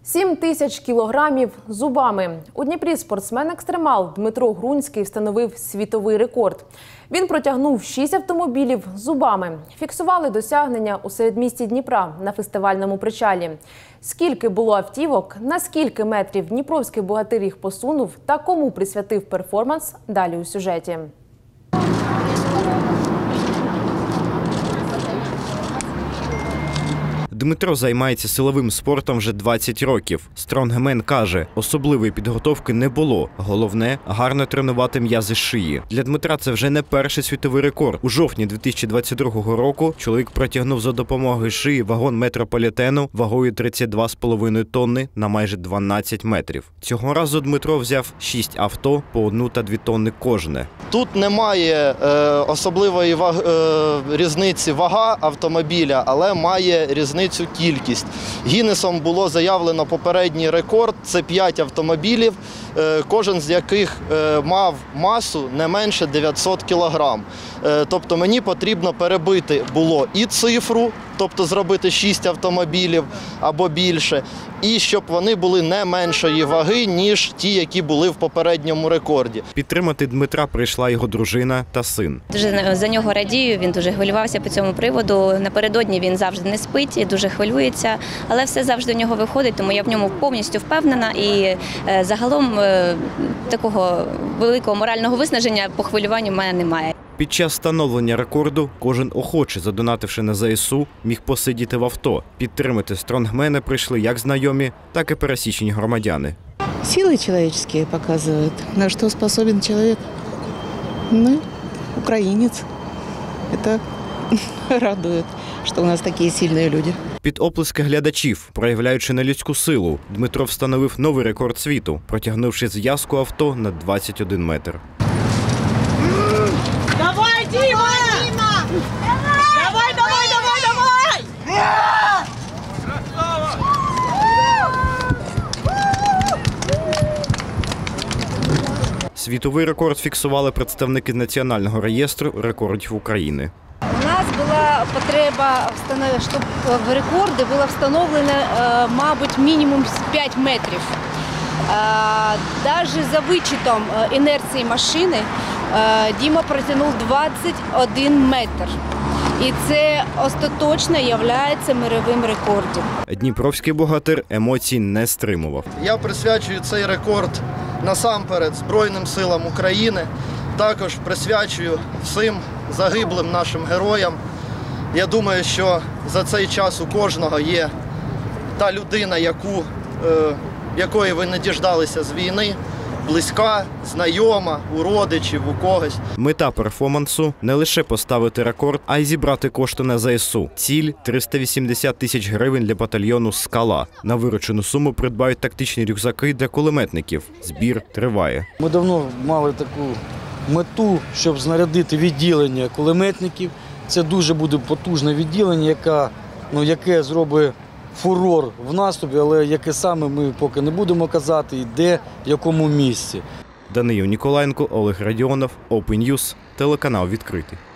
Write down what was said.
7000 кілограмів зубами. У Дніпрі спортсмен-екстремал Дмитро Грунський встановив світовий рекорд. Він протягнув 6 автомобілів зубами. Фіксували досягнення у середмісті Дніпра на фестивальному причалі. Скільки було автівок, на скільки метрів дніпровський богатир їх посунув та кому присвятив перформанс – далі у сюжеті. Дмитро займається силовим спортом вже 20 років. Стронгмен каже, особливої підготовки не було. Головне – гарно тренувати м'язи шиї. Для Дмитра це вже не перший світовий рекорд. У жовтні 2022 року чоловік протягнув за допомогою шиї вагон метрополітену вагою 32,5 тонни на майже 12 метрів. Цього разу Дмитро взяв 6 авто по 1 та 2 тонни кожне. Тут немає особливої різниці вага автомобіля, але має різницю кількість. Гіннесом було заявлено попередній рекорд – це 5 автомобілів, кожен з яких мав масу не менше 900 кілограм. Тобто мені потрібно перебити було і цифру, тобто зробити 6 автомобілів або більше, і щоб вони були не меншої ваги, ніж ті, які були в попередньому рекорді. Підтримати Дмитра прийшла його дружина та син. Дуже за нього радію, він дуже хвилювався по цьому приводу. Напередодні він завжди не спить і дуже хвилюється, але все завжди у нього виходить, тому я в ньому повністю впевнена і загалом такого великого морального виснаження по хвилюванню в мене немає. Під час встановлення рекорду кожен охочий, задонативши на ЗСУ, міг посидіти в авто. Підтримати стронгмена прийшли як знайомі, так і пересічні громадяни. Силы человеческие показывают, на что способен человек. Ну, украинец. Это радует, что у нас такие сильные люди. Під оплески глядачів, проявляючи нелюдську силу, Дмитро встановив новий рекорд світу, протягнувши зв'язку авто на 21 метр. Давай, Дима! Давай, давай, давай, давай! Світовий рекорд фіксували представники Національного реєстру рекордів України. У нас була потреба, щоб в рекорди було встановлено, мабуть, мінімум 5 метрів. Навіть за вичетом інерції машини Діма протягнув 21 метр. І це остаточно є мировим рекордом. Дніпровський богатир емоцій не стримував. Я присвячую цей рекорд насамперед Збройним силам України, також присвячую всім загиблим нашим героям. Я думаю, що за цей час у кожного є та людина, якої ви не діждалися з війни, близька, знайома, у родичів, у когось. Мета перформансу – не лише поставити рекорд, а й зібрати кошти на ЗСУ. Ціль – 380 тисяч гривень для батальйону «Скала». На виручену суму придбають тактичні рюкзаки для кулеметників. Збір триває. Ми давно мали таку мету, щоб знарядити відділення кулеметників. Це дуже буде потужне відділення, яке зробить фурор в наступі, але яке саме ми поки не будемо казати, і де, в якому місці. Даниїл Ніколаєнко, Олег Радіонов, Open News, телеканал «Відкритий».